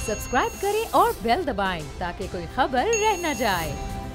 Subscribe करें और bell दबाएं ताकि कोई खबर रह न जाए।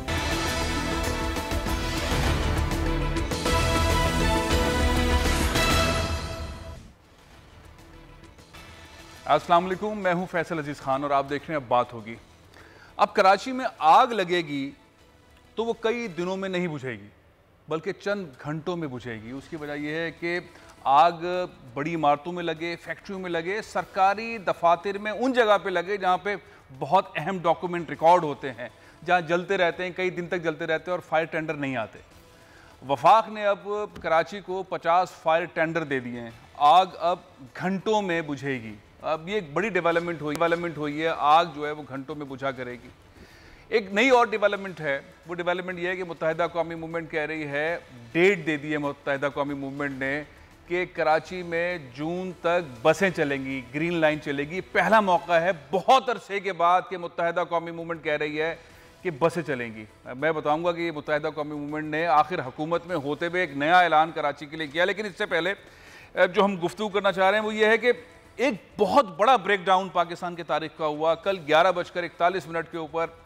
अस्सलाम वालेकुम, मैं हूं फैसल अजीज खान और आप देख रहे हैं अब बात होगी। अब कराची में आग लगेगी तो वो कई दिनों में नहीं बुझेगी बल्कि चंद घंटों में बुझेगी। उसकी वजह यह है कि आग बड़ी इमारतों में लगे, फैक्ट्रियों में लगे, सरकारी दफातर में, उन जगह पे लगे जहाँ पे बहुत अहम डॉक्यूमेंट रिकॉर्ड होते हैं, जहाँ जलते रहते हैं, कई दिन तक जलते रहते हैं और फायर टेंडर नहीं आते। वफाक ने अब कराची को 50 फायर टेंडर दे दिए हैं। आग अब घंटों में बुझेगी। अब ये एक बड़ी डेवलपमेंट हुई है। आग जो है वो घंटों में बुझा करेगी। एक नई और डेवलपमेंट है, वो डेवलपमेंट ये है कि मुत्तहिदा कौमी मूवमेंट कह रही है, डेट दे दी है मुत्तहिदा कौमी मूवमेंट ने कि कराची में जून तक बसें चलेंगी, ग्रीन लाइन चलेगी। पहला मौका है बहुत अरसे के बाद कि मुत्तहिदा कौमी मूवमेंट कह रही है कि बसें चलेंगी। मैं बताऊंगा कि ये मुत्तहिदा कौमी मूवमेंट ने आखिर हुकूमत में होते हुए एक नया ऐलान कराची के लिए किया। लेकिन इससे पहले जो हम गुफ्तगू करना चाह रहे हैं वो ये है कि एक बहुत बड़ा ब्रेकडाउन पाकिस्तान की तारीख का हुआ। कल 11:41 के ऊपर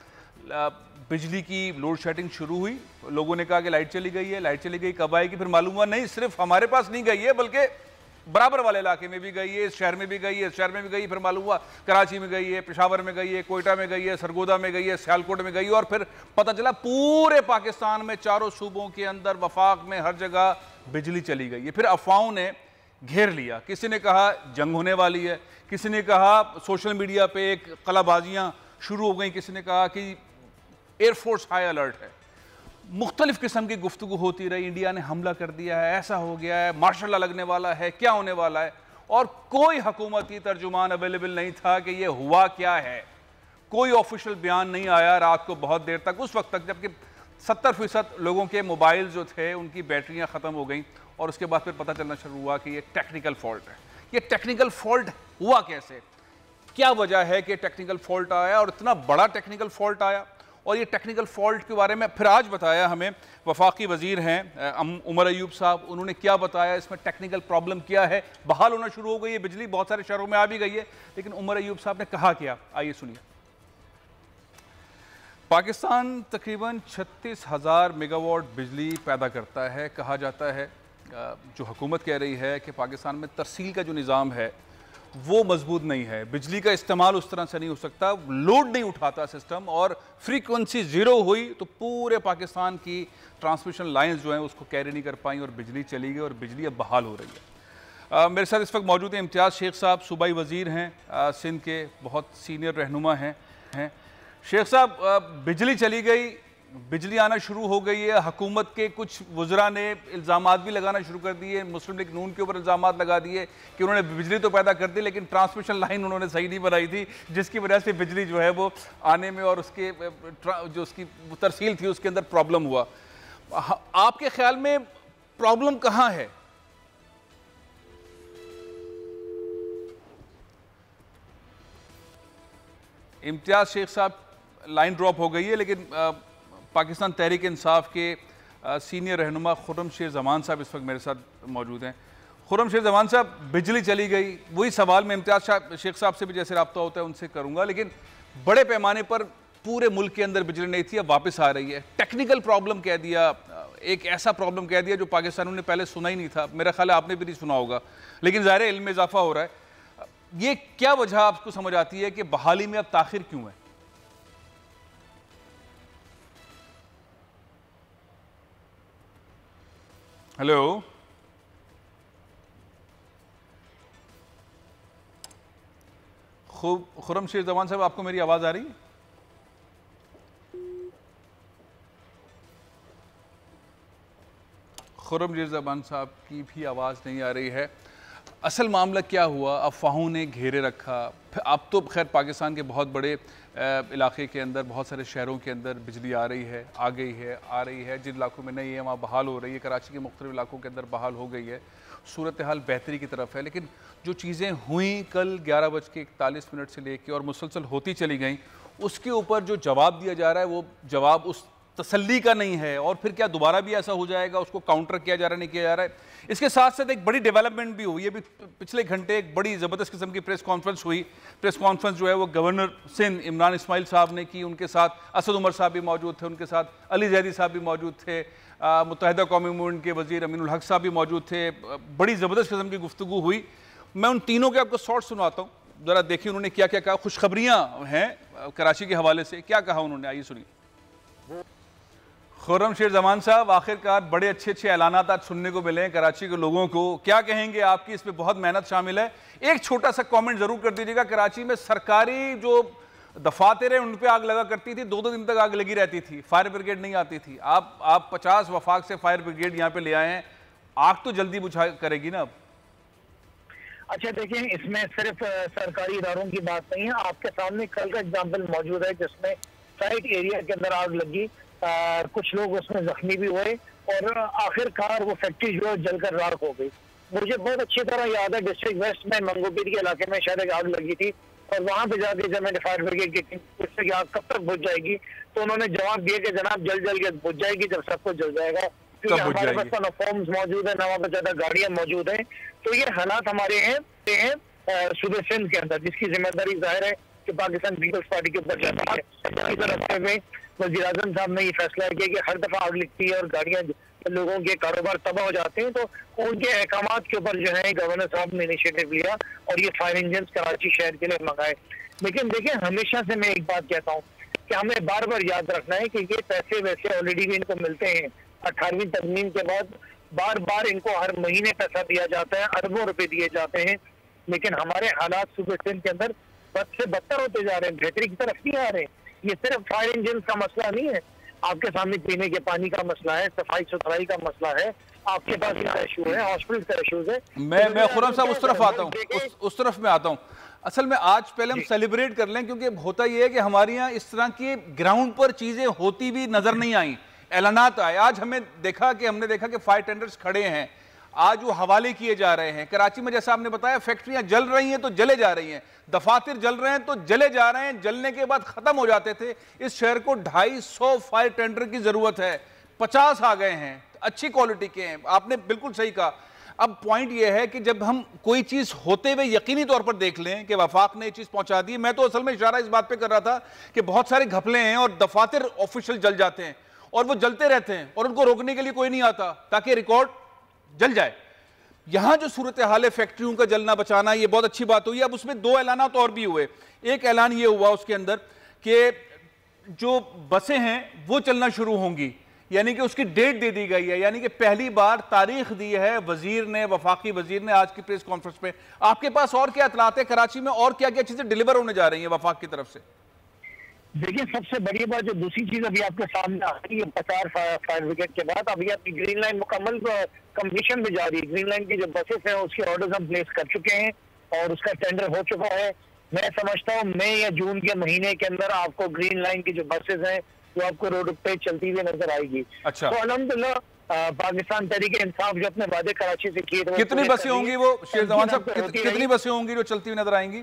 बिजली की लोड शेडिंग शुरू हुई। लोगों ने कहा कि लाइट चली गई है, लाइट चली गई, कब आएगी? फिर मालूम हुआ नहीं, सिर्फ हमारे पास नहीं गई है बल्कि बराबर वाले इलाके में भी गई है, इस शहर में भी गई है, इस शहर में भी गई। फिर मालूम हुआ कराची में गई है, पेशावर में गई है, कोयटा में गई है, सरगोदा में गई है, सियालकोट में गई है, और फिर पता चला पूरे पाकिस्तान में चारों सूबों के अंदर, वफाक में, हर जगह बिजली चली गई है। फिर अफवाहों ने घेर लिया। किसी ने कहा जंग होने वाली है, किसी ने कहा सोशल मीडिया पे एक कलाबाजियां शुरू हो गई, किसी ने कहा कि एयरफोर्स हाई अलर्ट है। मुख्तलिफ किस्म की गुफ्तगू होती रही। इंडिया ने हमला कर दिया है, ऐसा हो गया है, मार्शल लॉ लगने वाला है, क्या होने वाला है, और कोई हुकूमती तर्जुमान अवेलेबल नहीं था कि यह हुआ क्या है। कोई ऑफिशियल बयान नहीं आया रात को बहुत देर तक, उस वक्त तक जबकि 70% लोगों के मोबाइल जो थे उनकी बैटरियां ख़त्म हो गई। और उसके बाद फिर पता चलना शुरू हुआ कि ये टेक्निकल फॉल्ट है। ये टेक्निकल फॉल्ट हुआ कैसे, क्या वजह है कि टेक्निकल फॉल्ट आया और इतना बड़ा टेक्निकल फॉल्ट आया? और ये टेक्निकल फॉल्ट के बारे में फिर आज बताया हमें वफाकी वजीर हैं उमर अयूब साहब। उन्होंने क्या बताया, इसमें टेक्निकल प्रॉब्लम क्या है। बहाल होना शुरू हो गई है बिजली, बहुत सारे शहरों में आ भी गई है, लेकिन उमर अयूब साहब ने कहा क्या, आइए सुनिए। पाकिस्तान तकरीबन 36,000 मेगावाट बिजली पैदा करता है। कहा जाता है, जो हुकूमत कह रही है कि पाकिस्तान में तरसील का जो निज़ाम है वो मजबूत नहीं है, बिजली का इस्तेमाल उस तरह से नहीं हो सकता, लोड नहीं उठाता सिस्टम, और फ्रीक्वेंसी ज़ीरो हुई तो पूरे पाकिस्तान की ट्रांसमिशन लाइंस जो हैं उसको कैरी नहीं कर पाई और बिजली चली गई और बिजली अब बहाल हो रही है। मेरे साथ इस वक्त मौजूद हैं इम्तियाज़ शेख साहब, सूबाई वज़ीर हैं सिंध के, बहुत सीनियर रहनुमा हैं। शेख साहब, बिजली चली गई, बिजली आना शुरू हो गई है। हुकूमत के कुछ वज़रा ने इल्ज़ामात भी लगाना शुरू कर दिए, मुस्लिम लीग नून के ऊपर इल्ज़ामात लगा दिए कि उन्होंने बिजली तो पैदा कर दी लेकिन ट्रांसमिशन लाइन उन्होंने सही नहीं बनाई थी, जिसकी वजह से बिजली जो है वो आने में और उसके जो उसकी तरसील थी उसके अंदर प्रॉब्लम हुआ। आपके ख्याल में प्रॉब्लम कहाँ है? इम्तियाज़ शेख साहब, लाइन ड्रॉप हो गई है, लेकिन पाकिस्तान तहरीक इंसाफ के सीनियर रहनुमा खुर्रम शेर जमान साहब इस वक्त मेरे साथ मौजूद हैं। खुर्रम शेर जमान साहब, बिजली चली गई, वही सवाल मैं इम्तियाज़ शेख साहब से भी जैसे रब्ता होता है उनसे करूँगा, लेकिन बड़े पैमाने पर पूरे मुल्क के अंदर बिजली नहीं थी, अब वापस आ रही है। टेक्निकल प्रॉब्लम कह दिया, एक ऐसा प्रॉब्लम कह दिया जो पाकिस्तानियों ने पहले सुना ही नहीं था। मेरा ख्याल है आपने भी नहीं सुना होगा, लेकिन ज़ाहिर है इल्म में इजाफा हो रहा है। ये क्या वजह आपको समझ आती है कि बहाली में अब ताखिर क्यों है? हेलो, खुर्रम शेर जमान साहब, आपको मेरी आवाज आ रही है? खुर्रम शेर जमान साहब की भी आवाज नहीं आ रही है। असल मामला क्या हुआ, अफवाहों ने घेरे रखा। अब तो खैर पाकिस्तान के बहुत बड़े इलाके के अंदर, बहुत सारे शहरों के अंदर बिजली आ रही है, आ गई है, आ रही है। जिन इलाकों में नहीं है वहाँ बहाल हो रही है। कराची के मुख्तलिफ इलाकों के अंदर बहाल हो गई है। सूरत हाल बेहतरी की तरफ है। लेकिन जो चीज़ें हुई कल 11:41 से लेके और मुसलसल होती चली गई, उसके ऊपर जो जवाब दिया जा रहा है वो जवाब उस तसल्ली का नहीं है, और फिर क्या दोबारा भी ऐसा हो जाएगा, उसको काउंटर किया जा रहा है, नहीं किया जा रहा है। इसके साथ साथ एक बड़ी डेवलपमेंट भी हुई है। अभी पिछले घंटे एक बड़ी ज़बरदस्त किस्म की प्रेस कॉन्फ्रेंस हुई। प्रेस कॉन्फ्रेंस जो है वो गवर्नर सिंध इमरान इस्माइल साहब ने की, उनके साथ असद उमर साहब भी मौजूद थे, उनके साथ अली जैदी साहब भी मौजूद थे, मुत्तहिदा कौमी मूवमेंट के वज़ीर अमीनुल हक साहब भी मौजूद थे। बड़ी ज़बरदस्त किस्म की गुफ्तगू हुई। मैं उन तीनों के आपको शॉर्ट सुनाता हूँ, ज़रा देखिए उन्होंने क्या क्या कहा। खुशखबरियाँ हैं कराची के हवाले से, क्या कहा उन्होंने, आइए सुनिए। खुर्रम शेर जमान साहब, आखिरकार बड़े अच्छे अच्छे ऐलानात आज सुनने को मिले हैं कराची के लोगों को, क्या कहेंगे आपकी इसमें बहुत मेहनत शामिल है। एक छोटा सा कमेंट जरूर कर दीजिएगा, कराची में सरकारी जो दफातर है उन पे आग लगा करती थी, 2-2 दिन तक आग लगी रहती थी, फायर ब्रिगेड नहीं आती थी। आप 50 वफाक से फायर ब्रिगेड यहाँ पे ले आए हैं, आग तो जल्दी बुझा करेगी ना अब। अच्छा देखिए, इसमें सिर्फ सरकारी इदारों की बात नहीं है, आपके सामने कल का एग्जाम्पल मौजूद है जिसमें साइट एरिया के अंदर आग लगी, कुछ लोग उसमें जख्मी भी हुए और आखिरकार वो फैक्ट्री जो है जलकर राख हो गई। मुझे बहुत अच्छी तरह याद है, डिस्ट्रिक्ट वेस्ट में मंगोपीर के इलाके में शायद एक आग लगी थी और वहां पे जाके जब मैंने फायर ब्रिगेड की टीम पूछा कि आग कब तक बुझ जाएगी, तो उन्होंने जवाब दिया कि जनाब जल के बुझ जाएगी जब सब कुछ जल जाएगा, क्योंकि हमारे पास ना फॉर्म्स मौजूद है ना वहाँ पर ज्यादा गाड़ियां मौजूद हैं। तो ये हालात हमारे हैं सूबे सिंध के अंदर, जिसकी जिम्मेदारी जाहिर है कि पाकिस्तान पीपल्स पार्टी के ऊपर जाती है। इसी तरह में वज़ीर आज़म साहब ने ये फैसला किया कि हर दफा आग लगती है और गाड़ियां लोगों के कारोबार तबाह हो जाते हैं, तो उनके अहकामात के ऊपर जो है गवर्नर साहब ने इनिशिएटिव लिया और ये फायर इंजन कराची शहर के लिए मंगाए। लेकिन देखिए, हमेशा से मैं एक बात कहता हूँ कि हमें बार बार याद रखना है कि ये पैसे वैसे ऑलरेडी भी इनको मिलते हैं। 18वीं तरमीम के बाद बार बार इनको हर महीने पैसा दिया जाता है, अरबों रुपए दिए जाते हैं, लेकिन हमारे हालात सूबे सिंध के अंदर बद से बदतर होते जा रहे हैं, बेहतरी की तरफ नहीं आ रहे। ये सिर्फ फायर इंजन का मसला नहीं है, आपके सामने पीने के पानी का मसला है, सफाई सुथराई का मसला है, आपके पास इसका इशू है, हॉस्पिटल का इशूज है। मैं खुर्रम साहब उस तरफ आता हूँ, उस तरफ में आता हूँ। असल में आज पहले हम सेलिब्रेट कर लें, क्योंकि होता ये है कि हमारे यहाँ इस तरह की ग्राउंड पर चीजें होती भी नजर नहीं आई, ऐलानात आए। आज हमने देखा कि फायर टेंडर्स खड़े हैं, आज वो हवाले किए जा रहे हैं। कराची में जैसा आपने बताया, फैक्ट्रियां जल रही हैं तो जले जा रही हैं, दफातर जल रहे हैं तो जले जा रहे हैं, जलने के बाद खत्म हो जाते थे। इस शहर को 250 फायर टेंडर की जरूरत है, 50 आ गए हैं, अच्छी क्वालिटी के हैं। आपने बिल्कुल सही कहा। अब पॉइंट यह है कि जब हम कोई चीज होते हुए यकीनी तौर पर देख लें कि वफाक ने ये चीज पहुंचा दी, मैं तो असल में इशारा इस बात पे कर रहा था कि बहुत सारे घपले हैं और दफातर ऑफिशियल जल जाते हैं और वो जलते रहते हैं और उनको रोकने के लिए कोई नहीं आता ताकि रिकॉर्ड जल जाए। यहां जो सूरत हाल है फैक्ट्रियों का जलना बचाना, ये बहुत अच्छी बात हुई। अब उसमें 2 ऐलानात और भी हुए। एक ऐलान ये हुआ उसके अंदर कि जो बसें हैं वो चलना शुरू होंगी, यानी कि उसकी डेट दे दी गई है, यानी कि पहली बार तारीख दी है वजीर ने, वफाकी वजीर ने आज की प्रेस कॉन्फ्रेंस में। आपके पास और क्या इतलात है, कराची में और क्या क्या चीजें डिलीवर होने जा रही हैं वफाक की तरफ से? देखिए, सबसे बड़ी बात जो दूसरी चीज अभी आपके सामने आ रही है 50 फायर ब्रिगेड के बाद, अभी आपकी ग्रीन लाइन मुकम्मल कंप्लीशन में जा रही है। ग्रीन लाइन की जो बसेस हैं उसके ऑर्डर्स हम प्लेस कर चुके हैं और उसका टेंडर हो चुका है। मैं समझता हूँ मई या जून के महीने के अंदर आपको ग्रीन लाइन की जो बसेस हैं वो आपको रोड पे चलती हुई नजर आएगी। अच्छा। तो अल्हम्दुलिल्लाह पाकिस्तान तहरीक इंसाफ जो अपने वादे कराची से किए थे, कितनी बसें होंगी वो शेर जवान साहब, कितनी बसें होंगी जो चलती हुई नजर आएंगी?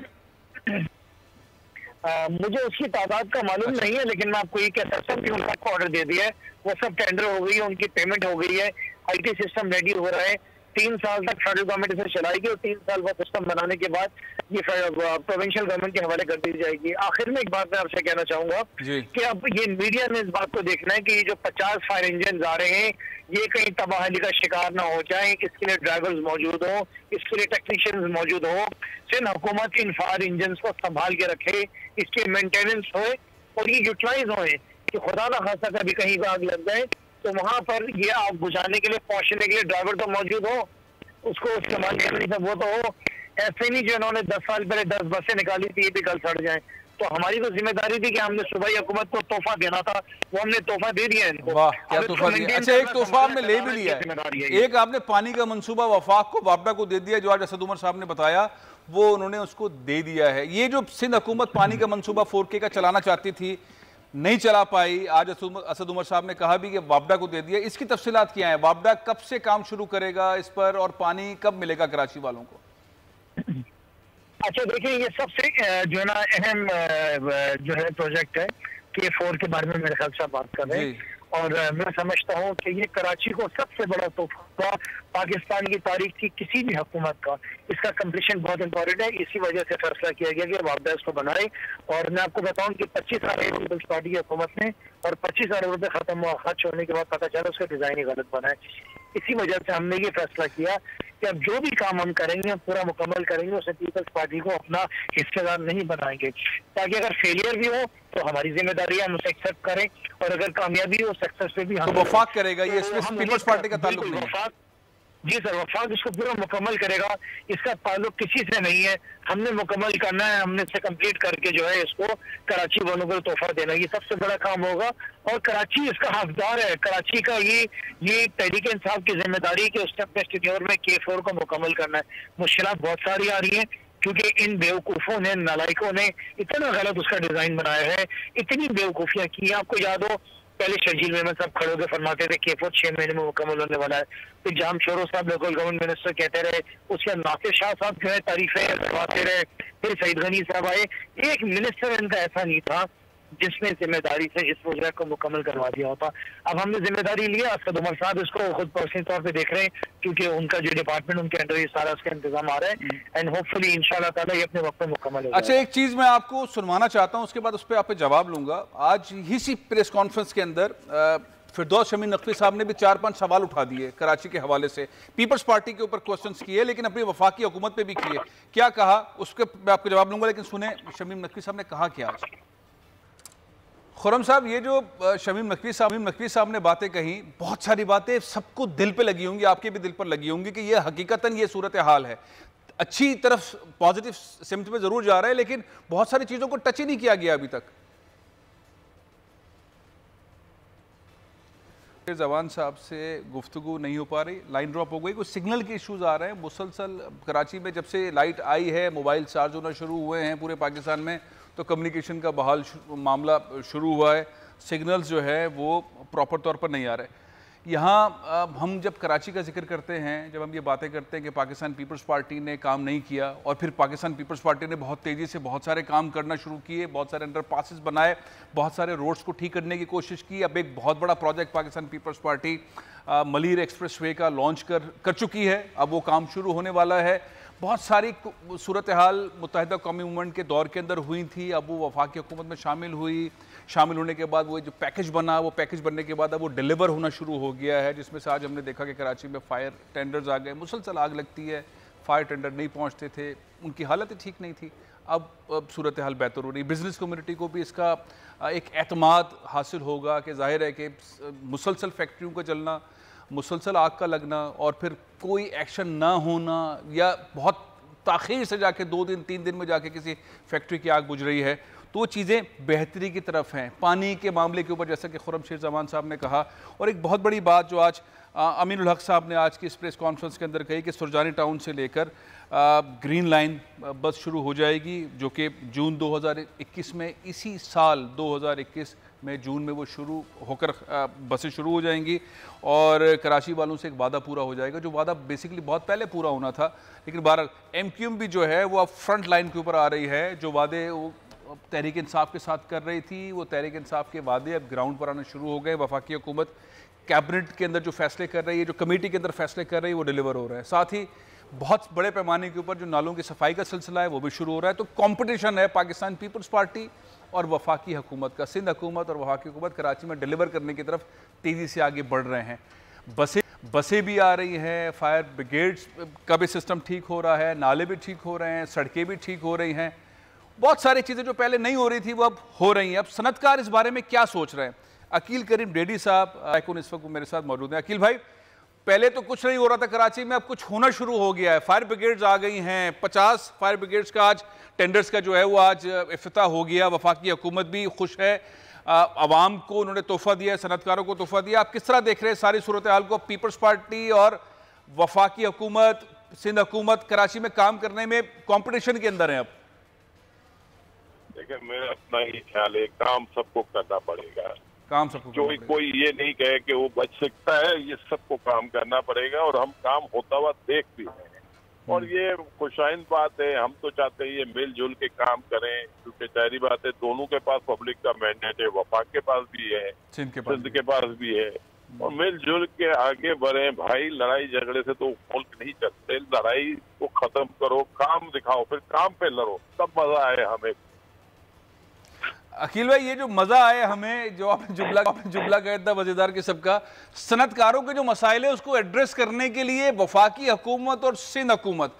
मुझे उसकी तादाद का मालूम नहीं है, लेकिन मैं आपको ये कह सकता हूँ कि उन्होंने आपको ऑर्डर दे दिया है, वो सब टेंडर हो गई है, उनकी पेमेंट हो गई है, IT सिस्टम रेडी हो रहा है। 3 साल तक फेडरल गवर्नमेंट इसे चलाएगी और 3 साल बाद सिस्टम बनाने के बाद ये प्रोविंशियल गवर्नमेंट के हवाले कर दी जाएगी। आखिर में एक बात मैं आपसे कहना चाहूंगा कि अब ये मीडिया ने इस बात को देखना है कि ये जो 50 फायर इंजन आ रहे हैं ये कहीं तबाही का शिकार ना हो जाए, इसके लिए ड्राइवर्स मौजूद हो, इसके लिए टेक्नीशियंस मौजूद हो। सिंध हुकूमत इन फायर इंजन को संभाल के रखे, इसके मेंटेनेंस हो और ये यूटिलाइज हो कि खुदा ना खासा कभी कहीं आग लग जाए तो वहां पर ये आग बुझाने के लिए, पहुंचने के लिए ड्राइवर तो मौजूद हो, उसको इस्तेमाल करने का वो तो हो। ऐसे नहीं जो इन्होंने 10 साल पहले 10 बसें निकाली थी ये भी कल सड़ जाए। तो हमारी तो जिम्मेदारी थी कि हमने सूबाई हुकूमत को तोहफा देना था, वो हमने तोहफा दे दिया इनको। वाह, क्या तोहफा दिया। अच्छा, एक तोहफा आपने ले भी लिया है, एक आपने पानी का मंसूबा वफाक को, वापडा को दे दिया, जो आज असद उमर साहब ने बताया वो उन्होंने उसको दे दिया है। ये जो सिंध हुकूमत पानी का मंसूबा 4K का चलाना चाहती थी, नहीं चला पाई, आज असद उमर साहब ने कहा भी कि वापडा को दे दिया। इसकी तफसीलात क्या है, वापडा कब से काम शुरू करेगा इस पर और पानी कब मिलेगा कराची वालों को? अच्छा देखिए, ये सबसे जो है ना अहम जो है प्रोजेक्ट है K4 के बारे में मेरे ख्याल से आप बात कर रहे हैं। और मैं समझता हूँ कि ये कराची को सबसे बड़ा तोहफा पाकिस्तान की तारीख की किसी भी हुकूमत का। इसका कंप्लीशन बहुत इंपॉर्टेंट है, इसी वजह से फैसला किया गया कि वापदा इसको बनाए। और मैं आपको बताऊं कि 25 अरब पीपल्स पार्टी की हुकूमत ने और 25 अरब रुपए खत्म हुआ, खर्च होने के बाद पता चला उसका डिजाइन ही गलत बना है। इसी वजह से हमने ये फैसला किया कि अब जो भी काम हम करेंगे हम पूरा मुकम्मल करेंगे, उसे पीपल्स पार्टी को अपना हिस्सेदार नहीं बनाएंगे, ताकि अगर फेलियर भी हो तो हमारी जिम्मेदारी है हम उसे एक्सेप्ट करें, और अगर कामयाबी हो सक्सेस पे भी हम तो वफाक करेगा, ये इसमें पीपल्स पार्टी का ताल्लुक नहीं है। जी सर, वफाक इसको पूरा मुकम्मल करेगा, इसका ताल्लुक किसी से नहीं है। हमने मुकम्मल करना है, हमने इसे कंप्लीट करके जो है इसको कराची वालों को तोहफा देना, ये सबसे बड़ा काम होगा। और कराची इसका हकदार है, कराची का ये तहरीक इंसाफ की जिम्मेदारी कि उसने अपने टेन्योर में K4 को मुकम्मल करना है। मुश्किलात बहुत सारी आ रही हैं क्योंकि इन बेवकूफ़ों ने, नालायकों ने इतना गलत उसका डिजाइन बनाया है, इतनी बेवकूफियां की। आपको याद हो पहले शर्जील मेमन साहब खड़े होकर फरमाते थे K4 6 महीने में मुकम्मल होने वाला है, फिर जाम शोरो साहब लोकल गवर्नमेंट मिनिस्टर कहते रहे, उसके बाद नासिर शाह साहब जो है तारीफें करवाते रहे, फिर सईद गनी साहब आए। एक मिनिस्टर इनका ऐसा नहीं था जिसने जिम्मेदारी से इस प्रोजेक्ट को मुकम्मल करवा दिया होता। अब हमने जिम्मेदारी लिया, असद उमर साहब इसको खुद पर्सनल तौर पे देख रहे हैं क्योंकि उनका जो डिपार्टमेंट उनके अंडर ये सारा उसका इंतजाम आ रहा है, एंड होपफुली इंशाल्लाह ताला ये अपने वक्त में मुकम्मल होगा। अच्छा, एक चीज मैं आपको सुनवाना चाहता हूं, उसके बाद उस पर आप पे जवाब लूंगा। आज इसी प्रेस कॉन्फ्रेंस के अंदर फिरदौस शमीम नकवी साहब ने भी 4-5 सवाल उठा दिए कराची के हवाले से, पीपल्स पार्टी के ऊपर क्वेश्चंस किए, लेकिन अपनी वफाकी हुकूमत पे भी किए। क्या कहा उसके मैं आपको जवाब लूंगा, लेकिन सुने शमीम नकवी साहब ने कहा क्या आज। खुरम साहब, ये जो शमीम नकवी साहब ने बातें कही, बहुत सारी बातें सबको दिल पे लगी होंगी, आपके भी दिल पर लगी होंगी कि ये हकीकतन ये सूरत हाल है। अच्छी तरफ पॉजिटिव सिमत में जरूर जा रहा है, लेकिन बहुत सारी चीजों को टच ही नहीं किया गया अभी तक। जवान साहब से गुफ्तगू नहीं हो पा रही, लाइन ड्रॉप हो गई, कुछ सिग्नल के इश्यूज आ रहे हैं मुसलसल। कराची में जब से लाइट आई है, मोबाइल चार्ज होना शुरू हुए हैं पूरे पाकिस्तान में, तो कम्युनिकेशन का बहाल मामला शुरू हुआ है। सिग्नल्स जो है वो प्रॉपर तौर पर नहीं आ रहे। यहाँ हम जब कराची का जिक्र करते हैं, जब हम ये बातें करते हैं कि पाकिस्तान पीपल्स पार्टी ने काम नहीं किया, और फिर पाकिस्तान पीपल्स पार्टी ने बहुत तेज़ी से बहुत सारे काम करना शुरू किए, बहुत सारे अंडर पासिस बनाए, बहुत सारे रोड्स को ठीक करने की कोशिश की। अब एक बहुत बड़ा project Pakistan Peoples Party Malir expressway का लॉन्च कर चुकी है, अब वो काम शुरू होने वाला है। बहुत सारी सूरत हाल मुत्तहिदा कौमी मूवमेंट के दौर के अंदर हुई थी, अब वो वफाकी हुकूमत में शामिल हुई। शामिल होने के बाद वो जो पैकेज बना, वो पैकेज बनने के बाद अब वो डिलीवर होना शुरू हो गया है, जिसमें से आज हमने देखा कि कराची में फायर टेंडर्स आ गए, मुसलसल आग लगती है, फायर टेंडर नहीं पहुंचते थे, उनकी हालत ही ठीक नहीं थी। अब सूरत हाल बेहतर हो रही। बिज़नेस कम्युनिटी को भी इसका एक एतमाद हासिल होगा कि जाहिर है कि मुसलसल फैक्ट्रियों का चलना, मुसलसल आग का लगना और फिर कोई एक्शन ना होना, या बहुत ताख़ीर से जाके 2 दिन 3 दिन में जाके किसी फैक्ट्री की आग बुझ रही है, तो वो चीज़ें बेहतरी की तरफ हैं। पानी के मामले के ऊपर जैसा कि खुर्रमशीर जमान साहब ने कहा, और एक बहुत बड़ी बात जो आज अमीनुल हक साहब ने आज की इस प्रेस कॉन्फ्रेंस के अंदर कही कि सुरजानी टाउन से लेकर ग्रीन लाइन बस शुरू हो जाएगी, जो कि जून 2021 में, इसी साल 2021 में जून में वो शुरू होकर बसें शुरू हो जाएंगी, और कराची वालों से एक वादा पूरा हो जाएगा, जो वादा बेसिकली बहुत पहले पूरा होना था। लेकिन बहरहाल MQM भी जो है वो अब फ्रंट लाइन के ऊपर आ रही है। जो वादे वो तहरीक इंसाफ के साथ कर रही थी, वो तहरीक इंसाफ के वादे अब ग्राउंड पर आना शुरू हो गए। वफाकी हुकूमत कैबिनेट के अंदर जो फैसले कर रही है, जो कमेटी के अंदर फैसले कर रही है, वो डिलीवर हो रहे हैं। साथ ही बहुत बड़े पैमाने के ऊपर जो नालों की सफाई का सिलसिला है वो भी शुरू हो रहा है। तो कंपटीशन है पाकिस्तान पीपल्स पार्टी और वफाकी हुकूमत का। सिंध हुकूमत और वफाकी हुकूमत कराची में डिलीवर करने की तरफ तेज़ी से आगे बढ़ रहे हैं। बसें भी आ रही हैं, फायर ब्रिगेड्स का भी सिस्टम ठीक हो रहा है, नाले भी ठीक हो रहे हैं, सड़कें भी ठीक हो रही हैं। बहुत सारी चीज़ें जो पहले नहीं हो रही थी वो अब हो रही हैं। अब सनतकार इस बारे में क्या सोच रहे हैं? अकील करीम डेडी साहब इस वक्त मेरे साथ मौजूद हैं। अकील भाई, पहले तो कुछ नहीं हो रहा था कराची में, अब कुछ होना शुरू हो गया है। फायर ब्रिगेड्स आ गई हैं, 50 फायर ब्रिगेड्स का आज टेंडर्स का जो है वो आज इफ्तिताह हो गया। वफाकी हुकूमत भी खुश है, आवाम को उन्होंने तोहफा दिया है, सनतकारों को तोहफा दिया। आप किस तरह देख रहे हैं सारी सूरत हाल को? पीपल्स पार्टी और वफाकी हुकूमत, सिंध हुकूमत कराची में काम करने में कॉम्पिटिशन के अंदर है अब। देखिए, मेरा अपना ही ख्याल है, काम सबको करना पड़ेगा। काम सबको जो कोई ये नहीं कहे कि वो बच सकता है, ये सबको काम करना पड़ेगा, और हम काम होता हुआ देख भी रहे हैं। और ये खुशाइन बात है। हम तो चाहते हैं ये मिलजुल के काम करें, क्योंकि जाहिर बात है दोनों के पास पब्लिक का मैंडेट है, वफाक के पास भी है, सिंध के पास भी है, और मिलजुल के आगे बढ़े भाई। लड़ाई झगड़े से तो मुल्क नहीं चलते, लड़ाई को खत्म करो, काम दिखाओ, फिर काम पे लड़ो, तब मजा आए हमें। अकील भाई, ये जो मजा आए हमें, जो आपने जुमला कहा था मजेदार के सबका, सनतकारों के जो मसाइल है उसको एड्रेस करने के लिए वफाकी हुकूमत और सिंध हुकूमत,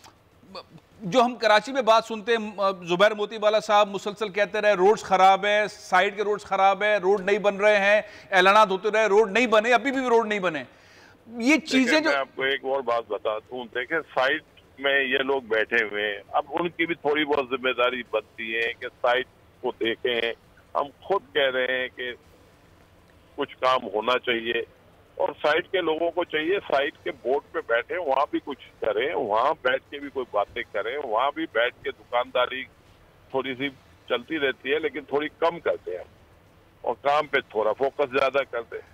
जो हम कराची में बात सुनते हैं, जुबैर मोतीवाला साहब मुसलसल कहते रहे रोड्स खराब है, साइड के रोड्स खराब है, रोड नहीं बन रहे हैं, ऐलानात होते रहे रोड नहीं बने, अभी भी रोड नहीं बने। ये चीजें जो, मैं आपको एक और बात बता दूं, देखें साइड में ये लोग बैठे हुए हैं, अब उनकी भी थोड़ी बहुत जिम्मेदारी बनती है कि साइड को देखें। हम खुद कह रहे हैं कि कुछ काम होना चाहिए, और साइड के लोगों को चाहिए साइड के बोर्ड पे बैठे, वहाँ भी कुछ करें, वहाँ बैठ के भी कोई बातें करें, वहाँ भी बैठ के दुकानदारी थोड़ी सी चलती रहती है लेकिन थोड़ी कम करते हैं, और काम पे थोड़ा फोकस ज्यादा कर दें।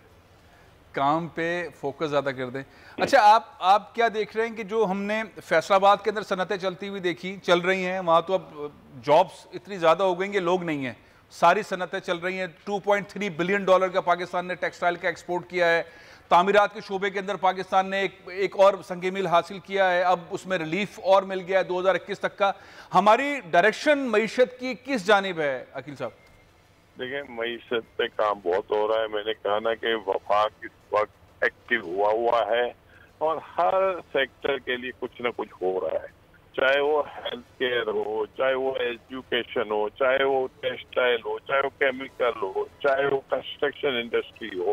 काम पे फोकस ज्यादा कर दें। अच्छा, आप क्या देख रहे हैं कि जो हमने फैसलाबाद के अंदर सनतें चलती हुई देखी, चल रही हैं, वहाँ तो अब जॉब्स इतनी ज़्यादा हो गई कि लोग नहीं हैं, सारी सनतें चल रही हैं। $2.3 बिलियन का पाकिस्तान ने टेक्सटाइल का एक्सपोर्ट किया है। तामीरात के शोबे के अंदर पाकिस्तान ने एक और संग मील हासिल किया है, अब उसमें रिलीफ और मिल गया है 2021 तक का। हमारी डायरेक्शन मईशत की किस जानिब है अकील साहब? देखिए, मईशत पे काम बहुत हो रहा है। मैंने कहा ना कि वफाक इस वक्त एक्टिव हुआ है और हर सेक्टर के लिए कुछ ना कुछ हो रहा है, चाहे वो हेल्थ केयर हो, चाहे वो एजुकेशन हो, चाहे वो टेक्सटाइल हो, चाहे वो केमिकल हो, चाहे वो कंस्ट्रक्शन इंडस्ट्री हो,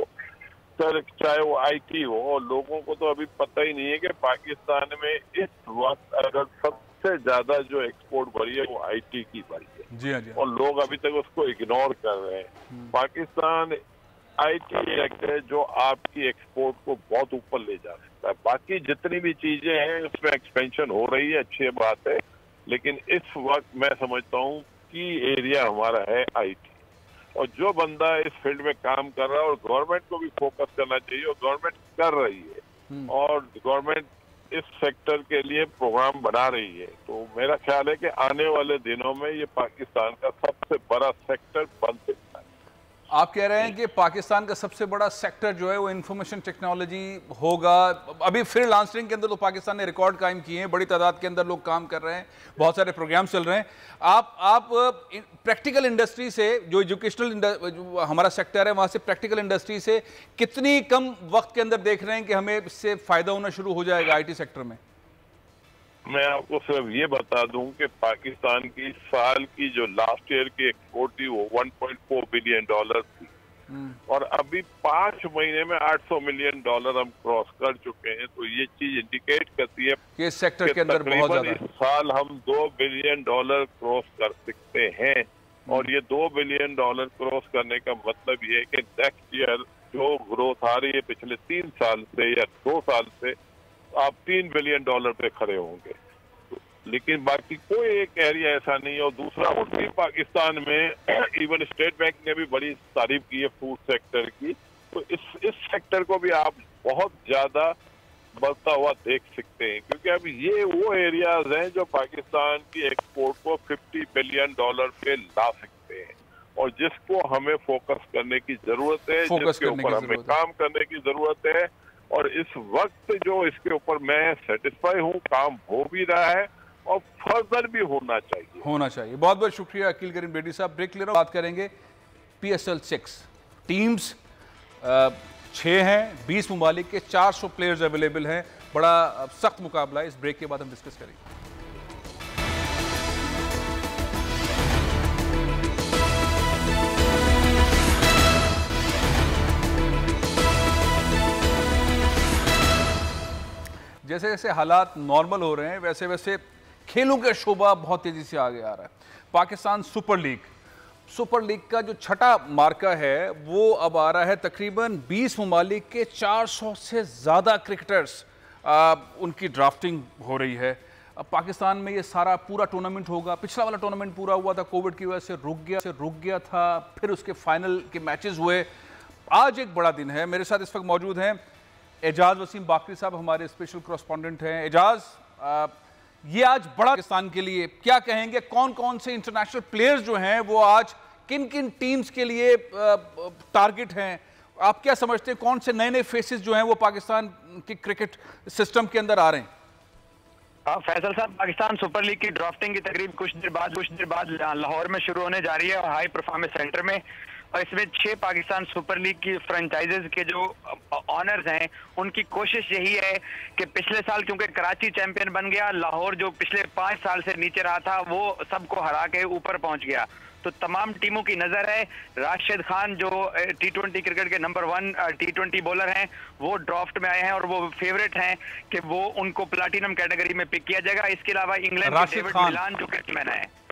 चाहे वो IT हो। और लोगों को तो अभी पता ही नहीं है कि पाकिस्तान में इस वक्त अगर सबसे ज्यादा जो एक्सपोर्ट बढ़ी है वो IT की बढ़ी है। जी हाँ, जी हाँ। और लोग अभी तक उसको इग्नोर कर रहे हैं। पाकिस्तान IT एक्ट है जो आपकी एक्सपोर्ट को बहुत ऊपर ले जा सकता है। बाकी जितनी भी चीजें हैं उसमें एक्सपेंशन हो रही है, अच्छी बात है, लेकिन इस वक्त मैं समझता हूँ कि एरिया हमारा है IT। और जो बंदा इस फील्ड में काम कर रहा है, और गवर्नमेंट को भी फोकस करना चाहिए, और गवर्नमेंट कर रही है, और गवर्नमेंट इस सेक्टर के लिए प्रोग्राम बना रही है, तो मेरा ख्याल है कि आने वाले दिनों में ये पाकिस्तान का सबसे बड़ा सेक्टर बन सकता है। आप कह रहे हैं कि पाकिस्तान का सबसे बड़ा सेक्टर जो है वो इंफॉर्मेशन टेक्नोलॉजी होगा। अभी फ्रीलांसिंग के अंदर तो पाकिस्तान ने रिकॉर्ड कायम किए हैं, बड़ी तादाद के अंदर लोग काम कर रहे हैं, बहुत सारे प्रोग्राम चल रहे हैं। आप प्रैक्टिकल इंडस्ट्री से, जो एजुकेशनल हमारा सेक्टर है, वहाँ से प्रैक्टिकल इंडस्ट्री से कितनी कम वक्त के अंदर देख रहे हैं कि हमें इससे फ़ायदा होना शुरू हो जाएगा IT सेक्टर में? मैं आपको सिर्फ ये बता दूं कि पाकिस्तान की साल की जो लास्ट ईयर की एक्सपोर्ट थी वो $1.4 बिलियन थी, और अभी 5 महीने में $800 मिलियन हम क्रॉस कर चुके हैं। तो ये चीज इंडिकेट करती है कि सेक्टर के अंदर बहुत ज्यादा इस साल हम $2 बिलियन क्रॉस कर सकते हैं। और ये $2 बिलियन क्रॉस करने का मतलब ये है कि नेक्स्ट ईयर जो ग्रोथ आ रही है पिछले 3 साल से या 2 साल से, आप $3 बिलियन पे खड़े होंगे। लेकिन बाकी कोई एक एरिया ऐसा नहीं है। और दूसरा, उसी पाकिस्तान में इवन स्टेट बैंक ने भी बड़ी तारीफ की है फूड सेक्टर की, तो इस सेक्टर को भी आप बहुत ज्यादा बढ़ता हुआ देख सकते हैं, क्योंकि अब ये वो एरियाज हैं जो पाकिस्तान की एक्सपोर्ट को $50 बिलियन पे ला सकते हैं, और जिसको हमें फोकस करने की जरूरत है, जिसके ऊपर हमें काम करने की जरूरत है। और इस वक्त जो इसके ऊपर मैं सेटिस्फाई हूँ, काम हो भी रहा है और फर्दर भी होना चाहिए। बहुत बहुत शुक्रिया अकील करीम बेडी साहब। ब्रेक ले रहा हूं, बात करेंगे PSL 6 टीम्स 6 हैं, 20 ममालिक के 400 प्लेयर्स अवेलेबल हैं, बड़ा सख्त मुकाबला है। इस ब्रेक के बाद हम डिस्कस करेंगे। जैसे जैसे हालात नॉर्मल हो रहे हैं, वैसे वैसे खेलों का शोभा बहुत तेजी से आगे आ रहा है। पाकिस्तान सुपर लीग का जो छठा मार्का है वो अब आ रहा है। तकरीबन 20 ममालिक के 400 से ज़्यादा क्रिकेटर्स उनकी ड्राफ्टिंग हो रही है। अब पाकिस्तान में ये सारा पूरा टूर्नामेंट होगा। पिछला वाला टूर्नामेंट पूरा हुआ था, कोविड की वजह से रुक गया था, फिर उसके फाइनल के मैचेस हुए। आज एक बड़ा दिन है। मेरे साथ इस वक्त मौजूद हैं एजाज वसीम बाकरी साहब, हमारे स्पेशल कॉरेस्पॉन्डेंट हैं। एजाज, ये आज बड़ा पाकिस्तान के लिए क्या कहेंगे, कौन कौन से इंटरनेशनल प्लेयर्स जो हैं वो आज किन किन टीम्स के लिए टारगेट हैं? आप क्या समझते हैं कौन से नए नए फेसेस जो हैं वो पाकिस्तान की क्रिकेट सिस्टम के अंदर आ रहे हैं? फैसल साहब, पाकिस्तान सुपर लीग की ड्राफ्टिंग की तकरीब कुछ देर बाद लाहौर में शुरू होने जा रही है और हाई परफॉर्मेंस सेंटर में। और इसमें 6 पाकिस्तान सुपर लीग की फ्रेंचाइजेज के जो ऑनर्स हैं उनकी कोशिश यही है कि पिछले साल क्योंकि कराची चैंपियन बन गया, लाहौर जो पिछले 5 साल से नीचे रहा था वो सबको हरा के ऊपर पहुंच गया। तो तमाम टीमों की नजर है राशिद खान जो T20 क्रिकेट के नंबर 1 T20 बॉलर हैं, वो ड्राफ्ट में आए हैं और वो फेवरेट हैं कि वो उनको प्लाटिनम कैटेगरी में पिक किया जाएगा। इसके अलावा इंग्लैंड के डेविड मिलान जो बैट्समैन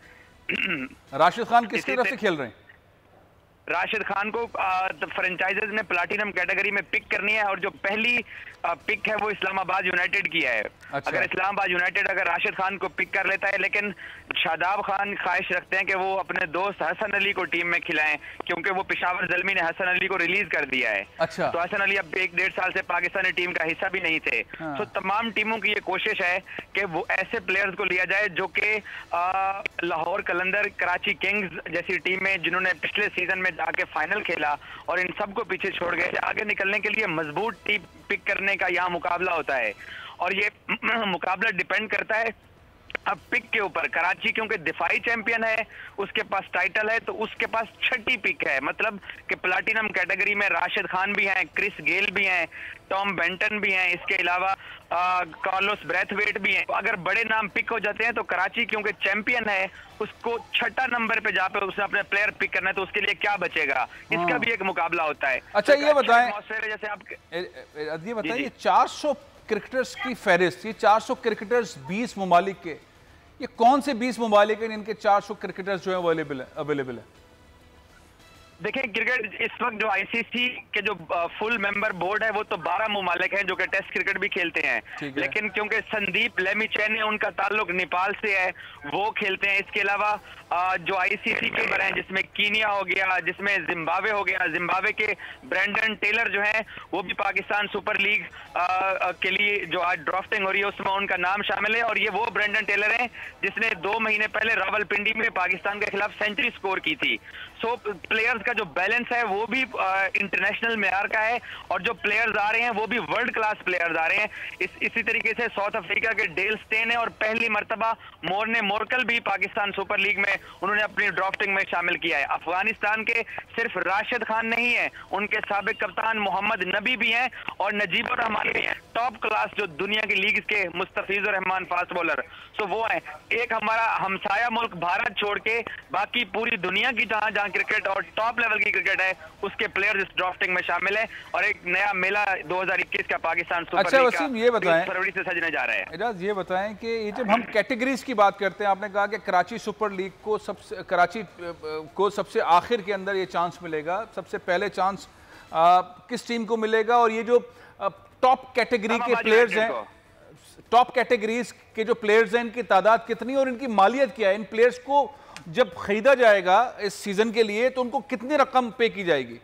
है। राशिद खान किस तरफ से खेल रहे हैं? राशिद खान को फ्रेंचाइजेज ने प्लाटिनम कैटेगरी में पिक करनी है और जो पहली पिक है वो इस्लामाबाद यूनाइटेड की है। अच्छा। अगर इस्लामाबाद यूनाइटेड अगर राशिद खान को पिक कर लेता है, लेकिन शादाब खान ख्वाहिश रखते हैं कि वो अपने दोस्त हसन अली को टीम में खिलाएं क्योंकि वो पेशावर ज़ल्मी ने हसन अली को रिलीज कर दिया है। अच्छा। तो हसन अली अब 1-1.5 साल से पाकिस्तानी टीम का हिस्सा भी नहीं थे। हाँ। तो तमाम टीमों की ये कोशिश है कि वो ऐसे प्लेयर्स को लिया जाए जो कि लाहौर कलंदर, कराची किंग्स जैसी टीम में जिन्होंने पिछले सीजन में जाके फाइनल खेला और इन सबको पीछे छोड़ गए, आगे निकलने के लिए मजबूत टीम पिक करने का यहाँ मुकाबला होता है। और ये मुकाबला डिपेंड करता है अब पिक के ऊपर। कराची क्योंकि दिफाई चैंपियन है, उसके पास टाइटल है, तो उसके पास 6ठी पिक है, मतलब कि प्लाटिनम कैटेगरी में राशिद खान भी हैं, क्रिस गेल भी हैं, टॉम बेंटन भी हैं, इसके अलावा कार्लोस ब्रैथवेट भी हैं। अगर बड़े नाम पिक हो जाते हैं तो कराची क्योंकि चैंपियन है उसको 6ठा नंबर पे जा पे उसने अपने प्लेयर पिक करना है, तो उसके लिए क्या बचेगा, इसका भी एक मुकाबला होता है। अच्छा, ये बताएं, जैसे आप ये बताइए 400 क्रिकेटर्स की फहरिस्त, ये 400 क्रिकेटर्स 20 ममालिक के, ये कौन से 20 ममालिक हैं इनके 400 क्रिकेटर्स जो है अवेलेबल है? देखिए, क्रिकेट इस वक्त जो आईसीसी के जो फुल मेंबर बोर्ड है वो तो 12 ममालिक हैं जो कि टेस्ट क्रिकेट भी खेलते हैं, लेकिन क्योंकि संदीप लेमीचैन है उनका ताल्लुक नेपाल से है, वो खेलते हैं। इसके अलावा जो आईसीसी के मेंबर हैं जिसमें कीनिया हो गया, जिसमें जिम्बाब्वे हो गया, जिम्बाब्वे के ब्रेंडन टेलर जो हैं वो भी पाकिस्तान सुपर लीग के लिए जो आज ड्राफ्टिंग हो रही है उसमें उनका नाम शामिल है। और ये वो ब्रेंडन टेलर हैं जिसने 2 महीने पहले रावलपिंडी में पाकिस्तान के खिलाफ सेंचुरी स्कोर की थी। सो प्लेयर्स का जो बैलेंस है वो भी इंटरनेशनल मेयार का है और जो प्लेयर्स आ रहे हैं वो भी वर्ल्ड क्लास प्लेयर्स आ रहे हैं। इसी तरीके से साउथ अफ्रीका के डेल स्टेन है और पहली मर्तबा मोरने मोरकल भी पाकिस्तान सुपर लीग में उन्होंने अपनी ड्राफ्टिंग में शामिल किया है। अफगानिस्तान के सिर्फ राशिद खान नहीं है, उनके साबिक कप्तान मोहम्मद नबी भी हैं और नजीबुर रहमान भी हैं, टॉप क्लास जो दुनिया की लीग के Mustafizur Rahman fast bowler. So वो है एक हमारा हमसाया मुल्क भारत छोड़ के बाकी पूरी दुनिया की जहां जहां क्रिकेट और टॉप लेवल की क्रिकेट है उसके प्लेयर्स इस ड्राफ्टिंग में शामिल है और एक नया मेला 2021 का पाकिस्तान सुपर अच्छा, लीग वसीम ये बताएं, फरवरी से सजने जा रहा है। इजाज ये बताएं कि ये जब हम कैटेगरीज की बात करते हैं, आपने कहा कि कराची सुपर लीग को सबसे आखिर के अंदर ये चांस मिलेगा, सबसे पहले चांस किस टीम को मिलेगा? और ये जो टॉप कैटेगरी के प्लेयर्स हैं, टॉप कैटेगरीज के जो प्लेयर्स हैं इनकी तादाद कितनी और इनकी मालियत क्या है? इन प्लेयर्स को जब खरीदा जाएगा इस सीजन के लिए तो उनको कितनी रकम पे की जाएगी?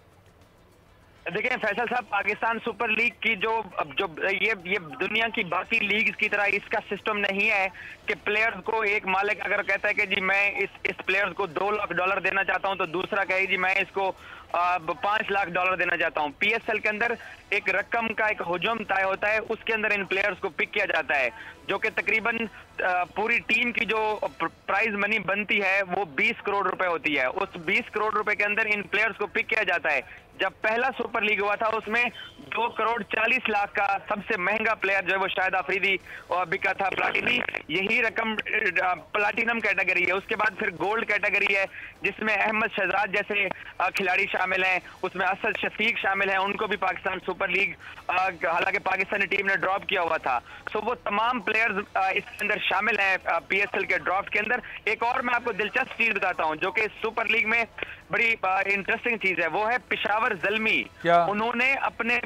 देखिए फैसल साहब, पाकिस्तान सुपर लीग की जो ये दुनिया की बाकी लीग्स की तरह इसका सिस्टम नहीं है कि प्लेयर्स को एक मालिक अगर कहता है कि जी मैं इस प्लेयर्स को $2 लाख देना चाहता हूं तो दूसरा कहे जी मैं इसको $5 लाख देना चाहता हूं। पीएसएल के अंदर एक रकम का एक हुजूम तय होता है, उसके अंदर इन प्लेयर्स को पिक किया जाता है जो कि तकरीबन पूरी टीम की जो प्राइज मनी बनती है वो 20 करोड़ रुपए होती है। उस 20 करोड़ रुपए के अंदर इन प्लेयर्स को पिक किया जाता है। जब पहला सुपर लीग हुआ था उसमें 2 करोड़ 40 लाख का सबसे महंगा प्लेयर जो है वो शाहिद आफरीदी बिका था प्लाटिनी। यही रकम प्लाटिनम कैटेगरी है। उसके बाद फिर गोल्ड कैटेगरी है जिसमें अहमद शहजाद जैसे खिलाड़ी शामिल हैं, उसमें असद शफीक शामिल हैं, उनको भी पाकिस्तान सुपर लीग हालांकि पाकिस्तानी टीम ने ड्रॉप किया हुआ था। सो वो तमाम प्लेयर्स इसके अंदर शामिल हैं पीएसएल के ड्राफ्ट के अंदर। एक और मैं आपको दिलचस्प चीज बताता हूं जो कि सुपर लीग में बड़ी इंटरेस्टिंग चीज है, वो है पेशावर ज़ल्मी। उन्होंने अपने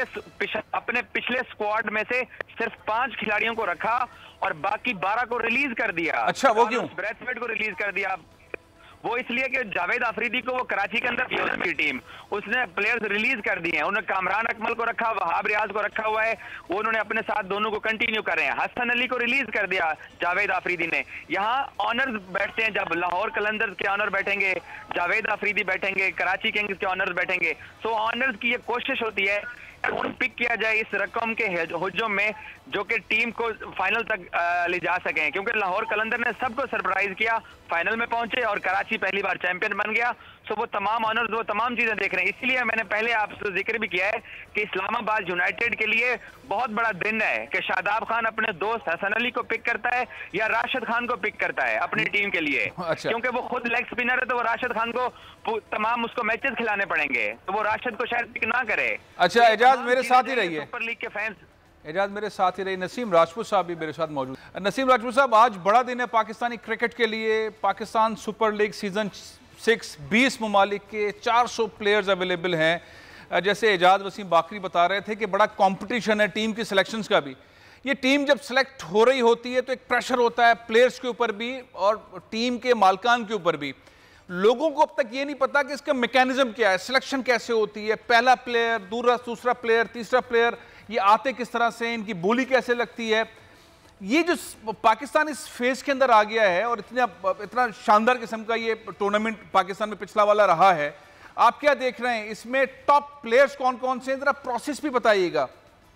पिछले स्क्वाड में से सिर्फ 5 खिलाड़ियों को रखा और बाकी 12 को रिलीज कर दिया। अच्छा, वो क्यों? ब्रैथवेट को रिलीज कर दिया। वो इसलिए कि जावेद अफरीदी को वो कराची के अंदर की टीम उसने प्लेयर्स रिलीज कर दिए हैं। उन्होंने कामरान अकमल को रखा, वहाब रियाज को रखा हुआ है, वो उन्होंने अपने साथ दोनों को कंटिन्यू कर रहे हैं। हसन अली को रिलीज कर दिया जावेद अफरीदी ने। यहाँ ऑनर्स बैठते हैं, जब लाहौर कलंदर्स के ऑनर बैठेंगे, जावेद अफरीदी बैठेंगे, कराची किंग्स के ऑनर्स बैठेंगे। सो ऑनर्स की ये कोशिश होती है पिक किया जाए इस रकम के हुज्जम में जो कि टीम को फाइनल तक ले जा सकें, क्योंकि लाहौर कलंदर ने सबको सरप्राइज किया, फाइनल में पहुंचे और कराची पहली बार चैंपियन बन गया। सो वो तमाम ऑनर्स, वो तमाम चीजें देख रहे हैं। इसलिए मैंने पहले आपसे जिक्र भी किया है कि इस्लामाबाद यूनाइटेड के लिए बहुत बड़ा दिन है कि शादाब खान अपने दोस्त हसन अली को पिक करता है या राशिद खान को पिक करता है अपनी टीम के लिए। अच्छा। क्योंकि वो खुद लेग स्पिनर है, तो वो राशिद खान को तमाम उसको मैचेस खिलाने पड़ेंगे, तो वो राशिद को शायद पिक ना करे। अच्छा, एजाज मेरे साथ ही रहिए, सुपर लीग के फैंस एजाज मेरे साथ ही रही। नसीम राजपूत साहब भी मेरे साथ मौजूद। नसीम राजपूत साहब, आज बड़ा दिन है पाकिस्तानी क्रिकेट के लिए। पाकिस्तान सुपर लीग सीजन 6 20 ममालिक के 400 प्लेयर्स अवेलेबल हैं। जैसे एजाज वसीम बाकरी बता रहे थे कि बड़ा कंपटीशन है टीम की सिलेक्शंस का भी। ये टीम जब सेलेक्ट हो रही होती है तो एक प्रेशर होता है प्लेयर्स के ऊपर भी और टीम के मालकान के ऊपर भी। लोगों को अब तक ये नहीं पता कि इसका मैकेनिज्म क्या है, सिलेक्शन कैसे होती है, पहला प्लेयर, दूसरा प्लेयर, तीसरा प्लेयर, ये आते किस तरह से, इनकी बोली कैसे लगती है। ये जो पाकिस्तान इस फेज के अंदर आ गया है और इतना शानदार किस्म का ये टूर्नामेंट पाकिस्तान में पिछला वाला रहा है, आप क्या देख रहे हैं इसमें? टॉप प्लेयर्स कौन कौन से हैं, जरा प्रोसेस भी बताइएगा।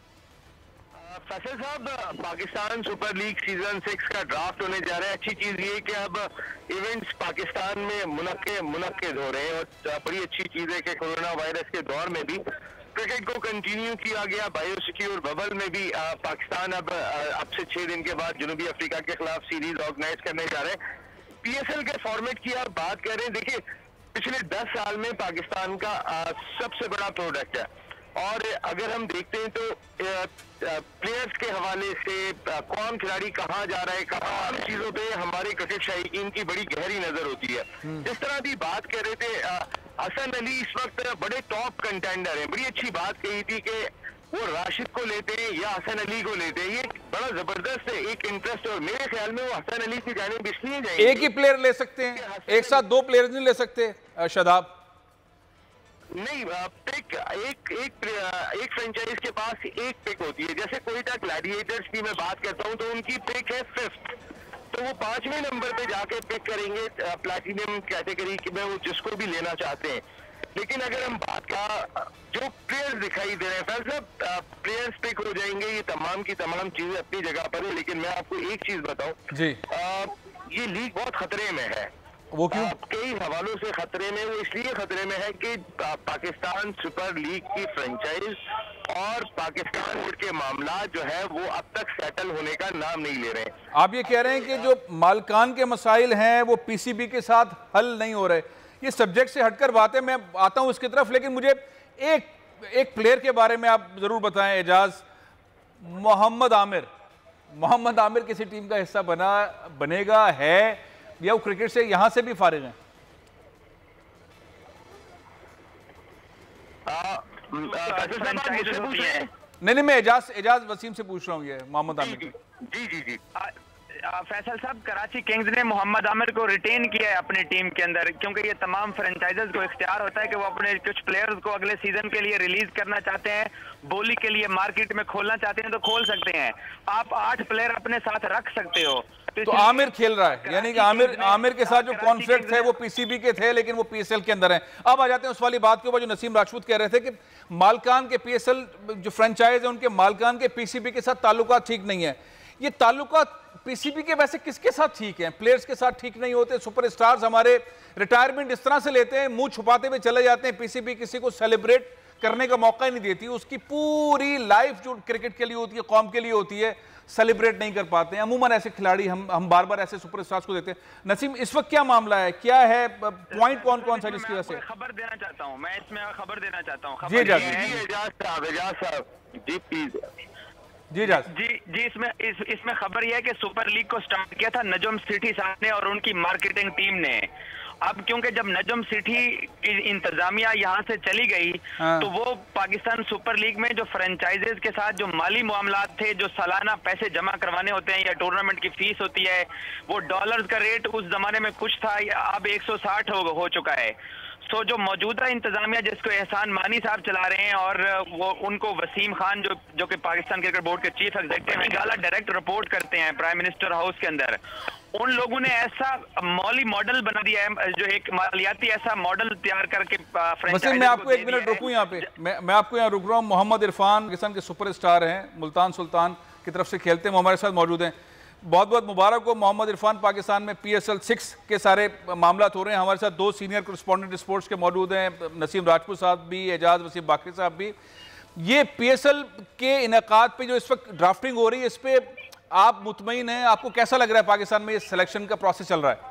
फैसल साहब, पाकिस्तान सुपर लीग सीजन 6 का ड्राफ्ट होने जा रहा है। अच्छी चीज ये कि अब इवेंट्स पाकिस्तान में मुनक्किद हो रहे हैं और बड़ी अच्छी चीज है कि कोरोना वायरस के दौर में भी क्रिकेट को कंटिन्यू किया गया। बायोसिक्योर बबल में भी पाकिस्तान अब से 6 दिन के बाद जनूबी अफ्रीका के खिलाफ सीरीज ऑर्गेनाइज करने जा रहे हैं। PSL के फॉर्मेट की आप बात कर रहे हैं, देखिए पिछले 10 साल में पाकिस्तान का सबसे बड़ा प्रोडक्ट है और अगर हम देखते हैं तो प्लेयर्स के हवाले से कौन खिलाड़ी कहाँ जा रहा है, कहाँ चीजों पे हमारे क्रिकेट शायकीन की बड़ी गहरी नजर होती है। जिस तरह की बात कर रहे थे, हसन अली इस वक्त बड़े टॉप कंटेंडर हैं। बड़ी अच्छी बात कही थी कि वो राशिद को लेते हैं या हसन अली को लेते हैं, ये बड़ा जबरदस्त है एक इंटरेस्ट। और मेरे ख्याल में वो हसन अली की जानिब इसलिए जाएंगे, एक ही प्लेयर ले सकते हैं, एक साथ 2 प्लेयर नहीं ले सकते शादाब? नहीं, पिक एक फ्रेंचाइज के पास एक पिक होती है। जैसे कोयटा ग्लैडिएटर्स की मैं बात करता हूं तो उनकी पिक है 5th, तो वो 5वें नंबर पे जाके पिक करेंगे प्लैटिनम कैटेगरी में वो जिसको भी लेना चाहते हैं। लेकिन अगर हम बात का जो प्लेयर्स दिखाई दे रहे हैं, फैसला प्लेयर्स पिक हो जाएंगे, ये तमाम की तमाम चीजें अपनी जगह पर है। लेकिन मैं आपको एक चीज बताऊं जी, ये लीग बहुत खतरे में है। वो क्यों? कई हवालों से खतरे में, वो इसलिए खतरे में है कि पाकिस्तान सुपर लीग की फ्रेंचाइज और पाकिस्तान के मामला जो है वो अब तक सेटल होने का नाम नहीं ले रहे हैं। आप ये कह रहे हैं कि जो मालकान के मसाइल हैं वो PCB के साथ हल नहीं हो रहे। ये सब्जेक्ट से हटकर बात है, मैं आता हूं इसकी तरफ, लेकिन मुझे एक प्लेयर के बारे में आप जरूर बताएं एजाज। मोहम्मद आमिर किसी टीम का हिस्सा बनेगा है या वो क्रिकेट से यहां से भी फारिग हैं? नहीं, मैं एजाज वसीम से पूछ रहा हूँ ये मोहम्मद आमिर। जी फैसल साहब, कराची किंग्स ने मोहम्मद आमिर को रिटेन किया है अपनी टीम के अंदर, क्योंकि ये तमाम फ्रेंचाइजेस को इख्तियार होता है कि वो अपने कुछ प्लेयर्स को अगले सीजन के लिए रिलीज करना चाहते हैं, बोली के लिए मार्केट में खोलना चाहते हैं तो खोल सकते हैं। आप 8 प्लेयर अपने साथ रख सकते हो। तो आमिर खेल रहा है, यानी कि आमिर के साथ जो कॉन्फ्लिक्ट थे वो PCB के थे लेकिन वो PSL के अंदर हैं। अब आ जाते हैं उस वाली बात के ऊपर जो नसीम राजपूत कह रहे थे कि मालकान के PSL जो फ्रेंचाइज है उनके मालकान के PCB के साथ ताल्लुकात ठीक नहीं है। ये ताल्लुकात PCB के वैसे किसके साथ ठीक हैं? प्लेयर्स के साथ ठीक नहीं होते। सुपरस्टार्स हमारे रिटायरमेंट इस तरह से लेते हैं, मुंह छुपाते हुए चले जाते हैं। PCB किसी को सेलिब्रेट करने का मौका ही नहीं देती। उसकी पूरी लाइफ जो क्रिकेट के लिए होती है, कौम के लिए होती है, सेलिब्रेट नहीं कर पाते हैं। अमूमन ऐसे खिलाड़ी हम बार बार ऐसे सुपरस्टार्स को देते हैं। नसीम, इस वक्त क्या मामला है, क्या है पॉइंट कौन कौन सा जिसकी वजह से? खबर देना चाहता हूं मैं, इसमें खबर देना चाहता हूं। जी एजाज साहब जी प्लीज। जी इसमें खबर यह है कि सुपर लीग को स्टार्ट किया था नजम सिटी साहब ने और उनकी मार्केटिंग टीम ने, अब क्योंकि जब नजम सिटी की इंतजामिया यहाँ से चली गई, तो वो पाकिस्तान सुपर लीग में जो फ्रेंचाइजेज के साथ जो माली मामलात थे, जो सालाना पैसे जमा करवाने होते हैं या टूर्नामेंट की फीस होती है, वो डॉलर्स का रेट उस जमाने में कुछ था, अब 160 हो चुका है। तो जो मौजूदा इंतजामिया जिसको एहसान मानी साहब चला रहे हैं, और वो उनको वसीम खान जो कि पाकिस्तान क्रिकेट बोर्ड के चीफ एग्जीक्यूटिव हैं, गाला डायरेक्ट रिपोर्ट करते हैं प्राइम मिनिस्टर हाउस के अंदर, उन लोगों ने ऐसा मौली मॉडल बना दिया है, जो एक मालियाती ऐसा मॉडल तैयार करके वसीम, मैं आपको एक मिनट रुकूं यहाँ पे, मैं आपको यहाँ रुक रहा हूँ। मोहम्मद इरफान पाकिस्तान के सुपरस्टार हैं, मुल्तान सुल्तान की तरफ से खेलते हैं, वो हमारे साथ मौजूद हैं। बहुत बहुत मुबारक हो मोहम्मद इरफान, पाकिस्तान में PSL 6 के सारे मामला हो रहे हैं। हमारे साथ 2 सीनियर करस्पॉन्डेंट स्पोर्ट्स के मौजूद हैं, नसीम राजपूत साहब भी, एजाज वसीम बाकरी साहब भी। ये PSL के इनेकाद पे जो इस वक्त ड्राफ्टिंग हो रही है, इस पे आप मुतमईन हैं? आपको कैसा लग रहा है पाकिस्तान में ये सिलेक्शन का प्रोसेस चल रहा है?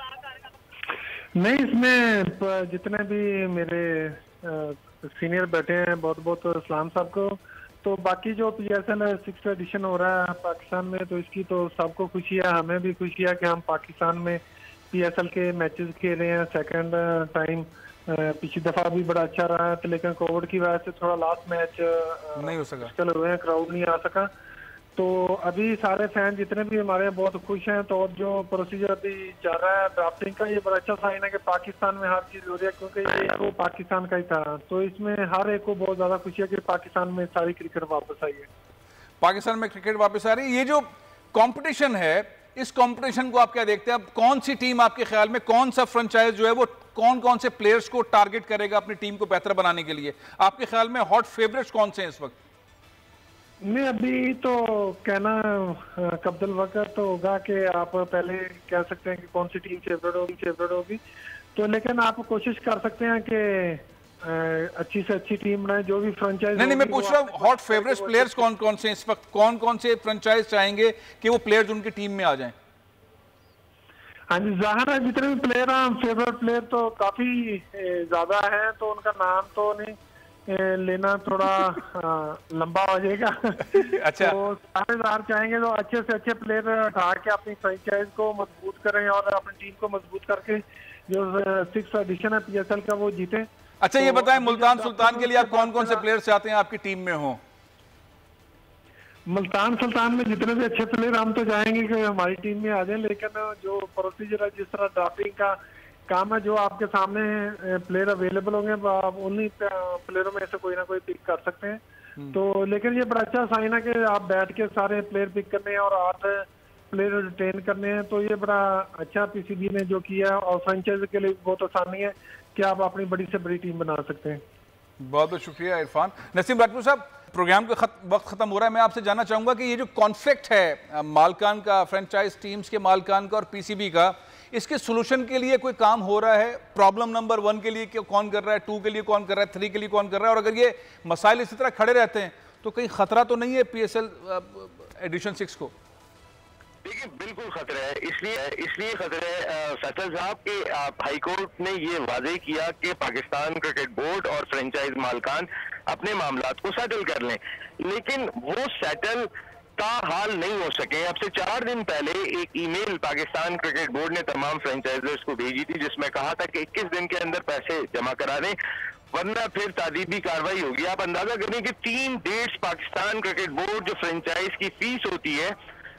नहीं, इसमें जितने भी मेरे सीनियर बैठे हैं, बहुत बहुत सलाम साहब को। तो बाकी जो PSL 6th एडिशन हो रहा है पाकिस्तान में, तो इसकी तो सबको खुशी है, हमें भी खुशी है कि हम पाकिस्तान में PSL के मैचेस खेल रहे हैं सेकंड टाइम। पिछली दफा भी बड़ा अच्छा रहा है, तो लेकिन कोविड की वजह से थोड़ा लास्ट मैच नहीं हो सका, चल हुए हैं, क्राउड नहीं आ सका। तो अभी सारे फैन जितने भी हमारे हैं बहुत खुश हैं। तो और जो प्रोसीजर अभी चल रहा है ड्राफ्टिंग का, ये बड़ा अच्छा साइन है कि पाकिस्तान में हर चीज हो रही है, क्योंकि ये तो पाकिस्तान का ही था। तो इसमें हर एक को बहुत ज्यादा खुशी है कि पाकिस्तान में सारी क्रिकेट वापस आई है, पाकिस्तान में क्रिकेट वापस आ रही है। ये जो कंपटीशन है, इस कंपटीशन को आप क्या देखते हैं? अब कौन सी टीम आपके ख्याल में, कौन सा फ्रेंचाइज जो है वो कौन कौन से प्लेयर्स को टारगेट करेगा अपनी टीम को बेहतर बनाने के लिए? आपके ख्याल में हॉट फेवरेट्स कौन से हैं इस वक्त? नहीं, अभी तो कहना कब्दल वक्त तो होगा कि आप पहले कह सकते हैं कि कौन सी टीम फेवरेट होगी। तो लेकिन आप कोशिश कर सकते हैं कि अच्छी से अच्छी टीम बनाए, जो भी फ्रेंचाइज। नहीं, मैं पूछ रहा हूँ हॉट फेवरेट्स प्लेयर्स कौन कौन से इस वक्त, कौन कौन से फ्रेंचाइज चाहेंगे कि वो प्लेयर्स उनकी टीम में आ जाएं? हाँ जी, जाहिर है जितने भी प्लेयर हैं, फेवरेट प्लेयर तो काफी ज्यादा हैं, तो उनका नाम तो नहीं लेना थोड़ा लंबा हो जाएगा। अच्छा। तो सारेदार चाहेंगे तो अच्छे से अच्छे प्लेयर उठा के अपनी फ्रेंचाइज को मजबूत करें और अपनी टीम को मजबूत करके जो 6th एडिशन है PSL का वो जीते। अच्छा, ये बताएं मुल्तान सुल्तान के लिए आप कौन कौन से प्लेयर्स चाहते हैं आपकी टीम में हो? मुल्तान सुल्तान में जितने भी अच्छे प्लेयर हम तो चाहेंगे कि हमारी टीम में आ जाए, लेकिन जो प्रोसीजर है, जिस तरह ड्राफ्टिंग का काम है, जो आपके सामने प्लेयर अवेलेबल होंगे आप उन्हीं प्लेयरों में से कोई ना कोई पिक कर सकते हैं। तो लेकिन ये बड़ा अच्छा साइन है कि आप बैठ के सारे प्लेयर पिक करने हैं और 8 प्लेयर रिटेन करने हैं। तो ये बड़ा अच्छा PCB ने जो किया है, और फ्रेंचाइज के लिए बहुत आसानी है कि आप अपनी बड़ी से बड़ी टीम बना सकते हैं। बहुत बहुत शुक्रिया इरफान। नसीम राजपूत साहब, प्रोग्राम का वक्त खत्म हो रहा है, मैं आपसे जानना चाहूंगा कि ये जो कॉन्फ्लिक्ट है मालकान का, फ्रेंचाइज टीम्स के मालकान का और PCB का, इसके सोल्यूशन के लिए कोई काम हो रहा है? प्रॉब्लम नंबर 1 के लिए कौन कर रहा है, 2 के लिए कौन कर रहा है, 3 के लिए कौन कर रहा है? और अगर ये मसाइल इसी तरह खड़े रहते हैं तो कहीं खतरा तो नहीं है PSL एडिशन 6 को? देखिए, बिल्कुल खतरा है। इसलिए खतरा है फैसल साहब कि हाईकोर्ट ने ये वादे किया कि पाकिस्तान क्रिकेट बोर्ड और फ्रेंचाइज मालकान अपने मामलात को सेटल कर लें, लेकिन वो सेटल का हाल नहीं हो सके। अब से 4 दिन पहले एक ईमेल पाकिस्तान क्रिकेट बोर्ड ने तमाम फ्रेंचाइजर्स को भेजी थी, जिसमें कहा था कि 21 दिन के अंदर पैसे जमा करा दें, वरना फिर तादीबी कार्रवाई होगी। आप अंदाजा करें कि 3 डेट्स पाकिस्तान क्रिकेट बोर्ड जो फ्रेंचाइज की फीस होती है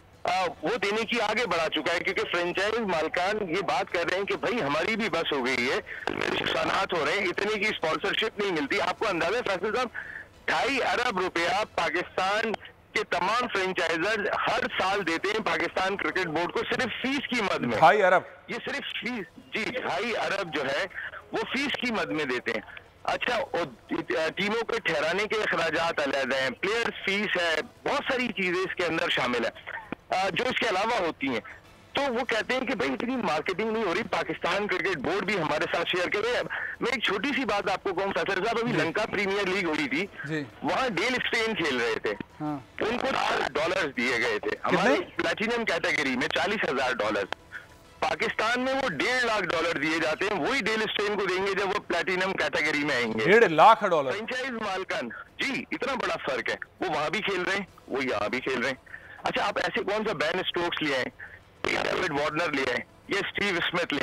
वो देने की आगे बढ़ा चुका है, क्योंकि फ्रेंचाइज मालकान ये बात कर रहे हैं कि भाई हमारी भी बस हो गई है, नुकसानात हो रहे हैं, इतने की स्पॉन्सरशिप नहीं मिलती। आपको अंदाजा फैसल साहब, 2.5 अरब रुपया पाकिस्तान के तमाम फ्रेंचाइजर हर साल देते हैं पाकिस्तान क्रिकेट बोर्ड को, सिर्फ फीस की मद में। 2.5 अरब? ये सिर्फ फीस, जी 2.5 अरब जो है वो फीस की मद में देते हैं। अच्छा, टीमों के ठहराने के अखराजात अलग हैं, प्लेयर्स फीस है, बहुत सारी चीजें इसके अंदर शामिल है जो इसके अलावा होती हैं। तो वो कहते हैं कि भाई इतनी मार्केटिंग नहीं हो रही, पाकिस्तान क्रिकेट बोर्ड भी हमारे साथ शेयर करे। मैं एक छोटी सी बात आपको कहूँ फैसल साहब, अभी लंका प्रीमियर लीग हुई थी, वहाँ डेल स्पेन खेल रहे थे, उनको $4 दिए गए थे। हमारे प्लैटिनम कैटेगरी में $40,000, पाकिस्तान में वो $1.5 लाख दिए जाते हैं, वही डेल स्पेन को देंगे जब वो प्लैटिनम कैटेगरी में आएंगे। $1.5 लाख? फ्रेंचाइज मालकान, जी इतना बड़ा फर्क है। वो वहां भी खेल रहे हैं, वो यहाँ भी खेल रहे हैं। अच्छा, आप ऐसे कौन सा बैन स्टोक्स ले आए, डेविड वार्नर ले आए, या स्टीव स्मिथ ले आए,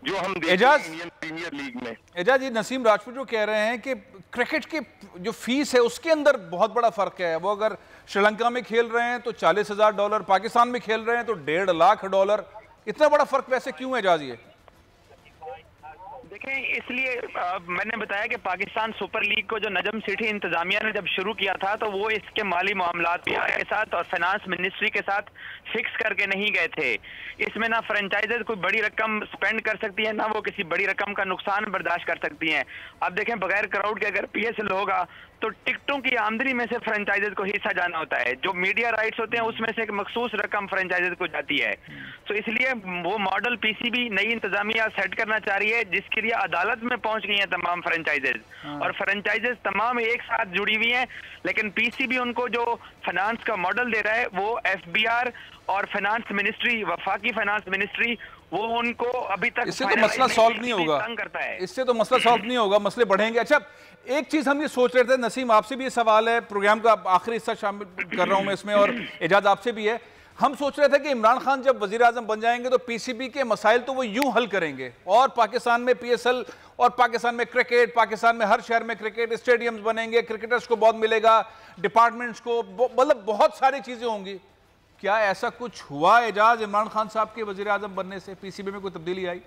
जो हम देखते एजाज, हैं इंडियन प्रीमियर लीग में। एजाज, ये नसीम राजपूत जो कह रहे हैं कि क्रिकेट की जो फीस है उसके अंदर बहुत बड़ा फर्क है। वो अगर श्रीलंका में खेल रहे हैं तो $40,000, पाकिस्तान में खेल रहे हैं तो $1.5 लाख। इतना बड़ा फर्क वैसे क्यों है एजाज? ये देखें, इसलिए मैंने बताया कि पाकिस्तान सुपर लीग को जो नजम सिटी इंतजामिया ने जब शुरू किया था तो वो इसके माली मामलात के साथ और फाइनेंस मिनिस्ट्री के साथ फिक्स करके नहीं गए थे। इसमें ना फ्रेंचाइजेज कोई बड़ी रकम स्पेंड कर सकती है, ना वो किसी बड़ी रकम का नुकसान बर्दाश्त कर सकती हैं। अब देखें, बगैर क्राउड के अगर PSL होगा तो टिकटों की आमदनी में से फ्रेंचाइजेज को हिस्सा जाना होता है। जो मीडिया राइट्स होते हैं उसमें से एक मखसूस रकम फ्रेंचाइजेज को जाती है। तो इसलिए वो मॉडल PCB नई इंतजामिया सेट करना चाह रही है, जिसके लिए अदालत में पहुंच गई हैं तमाम फ्रेंचाइजेज। और फ्रेंचाइजेज तमाम एक साथ जुड़ी हुई हैं, लेकिन PCB उनको जो फाइनेंस का मॉडल दे रहा है वो FBR और फाइनेंस मिनिस्ट्री, वफाकी फाइनेंस मिनिस्ट्री, वो उनको अभी तक इससे तो मसला सॉल्व नहीं होगा। इससे तो मसला सॉल्व नहीं होगा, मसले बढ़ेंगे। अच्छा, एक चीज हम ये सोच रहे थे, नसीम आपसे भी ये सवाल है, प्रोग्राम का आखिरी हिस्सा शामिल कर रहा हूं मैं इसमें, और एजाज आपसे भी है। हम सोच रहे थे कि इमरान खान जब वजीर आजम बन जाएंगे तो PCB के मसाइल तो वो यूं हल करेंगे और पाकिस्तान में PSL और पाकिस्तान में क्रिकेट, पाकिस्तान में हर शहर में क्रिकेट स्टेडियम्स बनेंगे, क्रिकेटर्स को बहुत मिलेगा, डिपार्टमेंट्स को, मतलब बहुत सारी चीजें होंगी। क्या ऐसा कुछ हुआ एजाज इमरान खान साहब के वजीर आजम बनने से? PCB में कोई तब्दीली आई?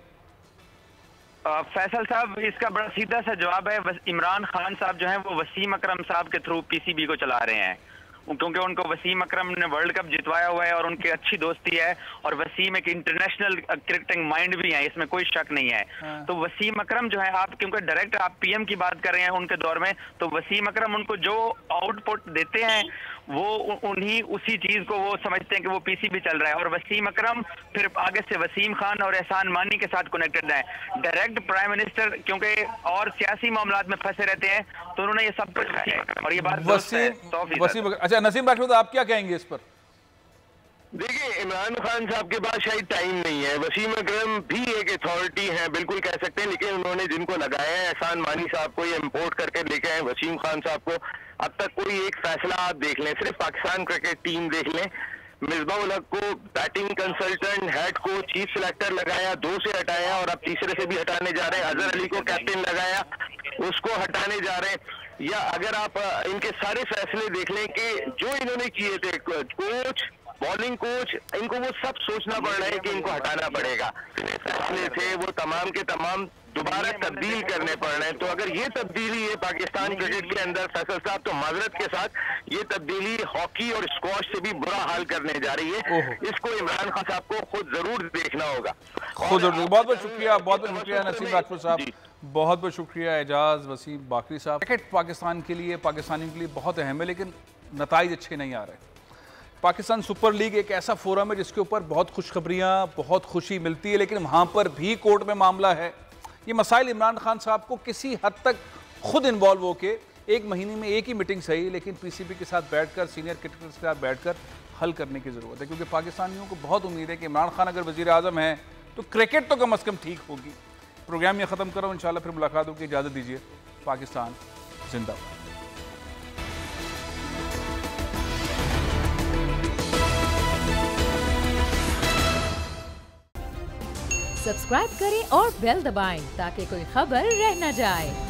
फैसल साहब, इसका बड़ा सीधा सा जवाब है, इमरान खान साहब जो हैं वो वसीम अकरम साहब के थ्रू PCB को चला रहे हैं, क्योंकि उनको वसीम अकरम ने वर्ल्ड कप जितवाया हुआ है और उनकी अच्छी दोस्ती है, और वसीम एक इंटरनेशनल क्रिकेटिंग माइंड भी है, इसमें कोई शक नहीं है। तो वसीम अकरम जो है, आप क्योंकि डायरेक्ट आप PM की बात कर रहे हैं उनके दौर में, तो वसीम अकरम उनको जो आउटपुट देते हैं वो उन्हीं उसी चीज को वो समझते हैं कि वो PCB चल रहा है। और वसीम अकरम फिर आगे से वसीम खान और एहसान मानी के साथ कनेक्टेड है। डायरेक्ट प्राइम मिनिस्टर क्योंकि और सियासी मामलात में फंसे रहते हैं, तो उन्होंने ये सब कुछ है और ये बात वसीम। अच्छा, नसीम राठौर, आप क्या कहेंगे इस पर? देखिए, इमरान खान साहब के पास शायद टाइम नहीं है। वसीम अकरम भी एक अथॉरिटी है, बिल्कुल कह सकते हैं, लेकिन उन्होंने जिनको लगाया है, एहसान मानी साहब को ये इम्पोर्ट करके लेके आए, वसीम खान साहब को, अब तक कोई एक फैसला आप देख लें, सिर्फ पाकिस्तान क्रिकेट टीम देख लें, मिसबाह उल हक को batting consultant, head coach, chief selector लगाया, 2 से हटाया और अब तीसरे से भी हटाने जा रहे हैं। अजहर अली को कैप्टन लगाया, उसको हटाने जा रहे हैं। या अगर आप इनके सारे फैसले देख लें कि जो इन्होंने किए थे, कोच, बॉलिंग कोच, इनको वो सब सोचना पड़ रहा है कि इनको हटाना पड़ेगा। फैसले थे वो तमाम के तमाम दोबारा तब्दील करने पड़ रहे हैं। तो अगर ये तब्दीली है पाकिस्तान क्रिकेट के अंदर, फैसल साहब, तो माजरत के साथ ये तब्दीली हॉकी और स्क्वॉश से भी बुरा हाल करने जा रही है। इसको इमरान खान साहब को खुद जरूर देखना होगा। खुद जरूर। बहुत बहुत शुक्रिया, बहुत बहुत शुक्रिया नसीम राठौर साहब, बहुत बहुत शुक्रिया एजाज वसीम बाकरी साहब। क्रिकेट पाकिस्तान के लिए, पाकिस्तानियों के लिए बहुत अहम है, लेकिन नताइज अच्छे नहीं आ रहे। पाकिस्तान सुपर लीग एक ऐसा फोरम है जिसके ऊपर बहुत खुशखबरियाँ, बहुत खुशी मिलती है, लेकिन वहाँ पर भी कोर्ट में मामला है। ये मसाइल इमरान खान साहब को किसी हद तक खुद इन्वॉल्व होके, एक महीने में एक ही मीटिंग सही, लेकिन PCB के साथ बैठकर, सीनियर क्रिकेटर्स के साथ बैठकर हल करने की ज़रूरत है, क्योंकि पाकिस्तानियों को बहुत उम्मीद है कि इमरान खान अगर वज़ीर आज़म हैं तो क्रिकेट तो कम अज़ कम ठीक होगी। प्रोग्राम ये ख़त्म करो, इंशाल्लाह फिर मुलाकात होगी। इजाज़त दीजिए। पाकिस्तान जिंदाबाद। सब्सक्राइब करें और बेल दबाएं ताकि कोई खबर रह न जाए।